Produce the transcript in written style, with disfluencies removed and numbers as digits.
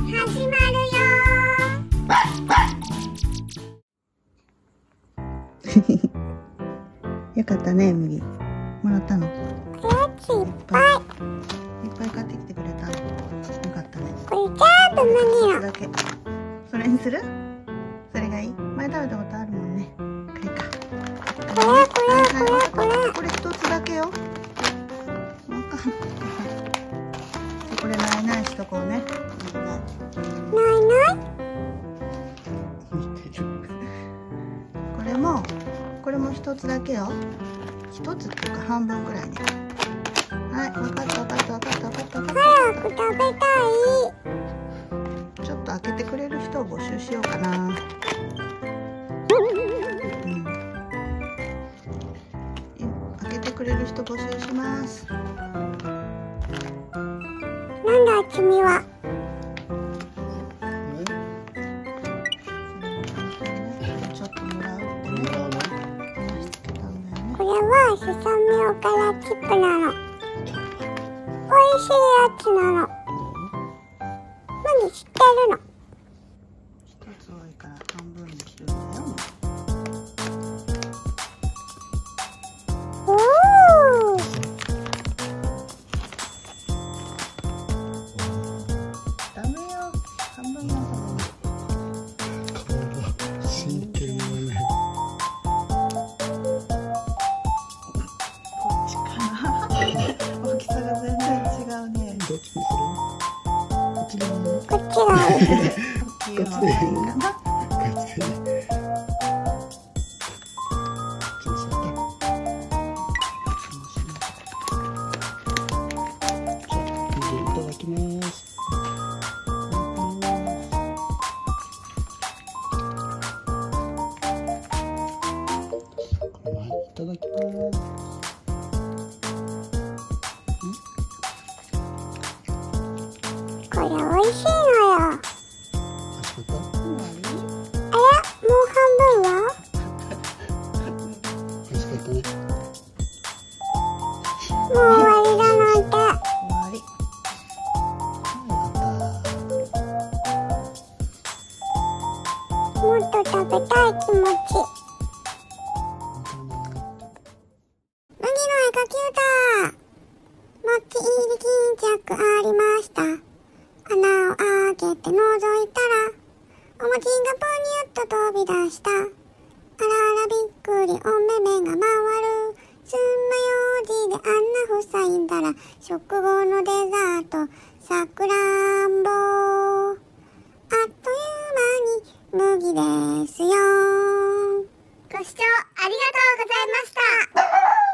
始まるよよかったね、麦。もらったの。 おやついっぱい。 いっぱい買ってきてくれた。よかったね。 これ全部麦よ。 だけ。それにする？それがいい？前食べたことあるもんね。これか。これ一つだけよ。わかんない。これないないしとこうね。 ないこれも一つだけよ。一つっていうか半分くらいね。はい、分かった。 早く食べたい。 ちょっと開けてくれる人を募集しようかな。開けてくれる人募集します。 なんだ君は。 ちょっともらうってね。 これはセサミオからチップなの。おいしいやつなの。何知ってるの？ 一つ多いから半分に切るんだよ。 おお。 ダメよ。半分の方が真剣だね。 こっちかな。大きさが全然違うね。 どっちにする？こっちでいいの？ こっちがいい。 大きい方がいいかな。 こっちでいい。そうしようか。いただきます。いただきます。 これおいしいのよ。 美味しかった？ あら、もう半分は？ 美味しかったね。 もう終わりだなんて。 終わり。 もっと食べたい気持ち。麦の絵描き歌。持ち入り巾着ありました。穴を開けて覗いたら、お餅がぽにゅっと飛び出した。あらあらびっくり、お目目が回る。つまようじであんな塞いだら、食後のデザート、さくらんぼ。あっという間に麦ですよ。ご視聴ありがとうございました。